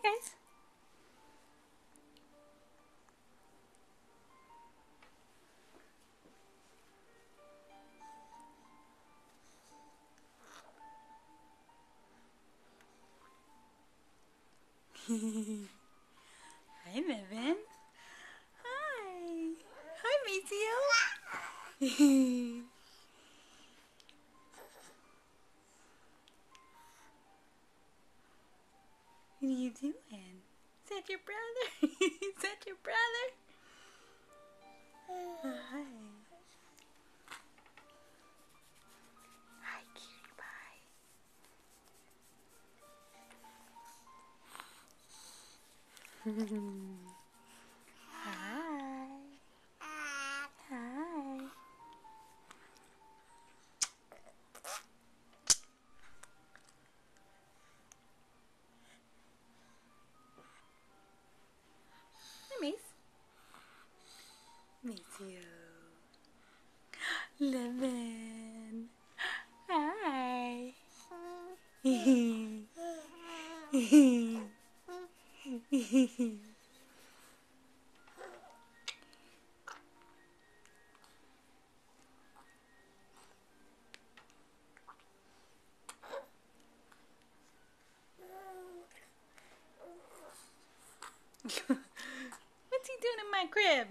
guys. Hi, Levon. Hi. Hi, Maceo. What are you doing? Is that your brother? Is that your brother? Hi. Hi, cutie pie. Hi. Hi. Hi, Mace. Maceo. Levon. Hi. What's he doing in my crib?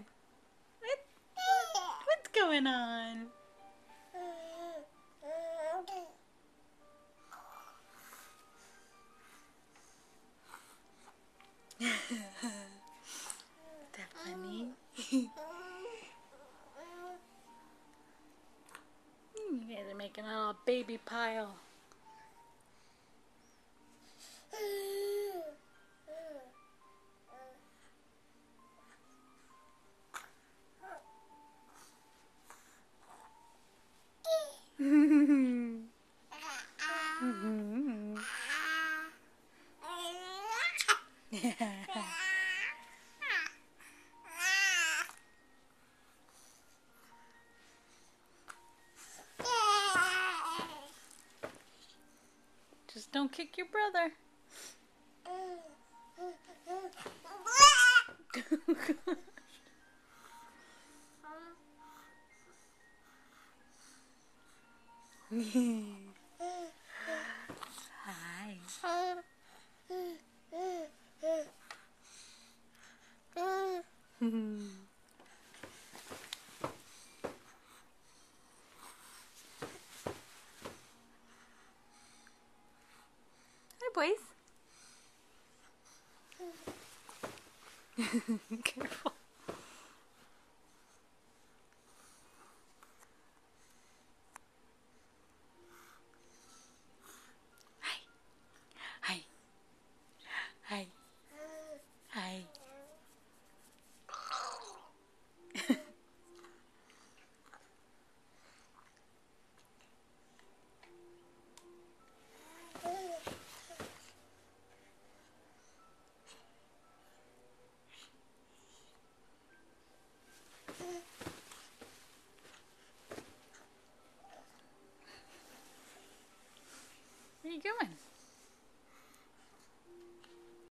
What's going on? That funny? You guys are making a little baby pile. Just don't kick your brother. Hi. Hi, boys. Careful. Hi. Hi. Hi. Hi. Where are you going?